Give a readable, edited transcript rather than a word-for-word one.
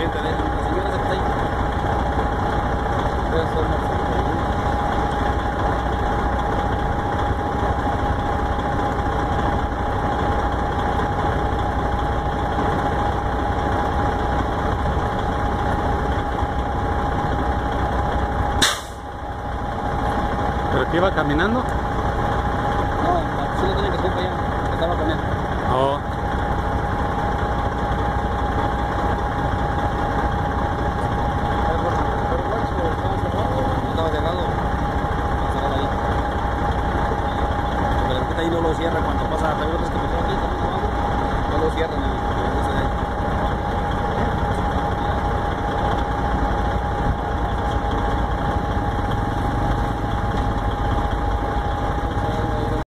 cliente de él. La señora esa que está ahí. Debe ser una señora. ¿Pero que iba caminando? No, sí lo tenía que subir para allá. Estaba con él. Oh.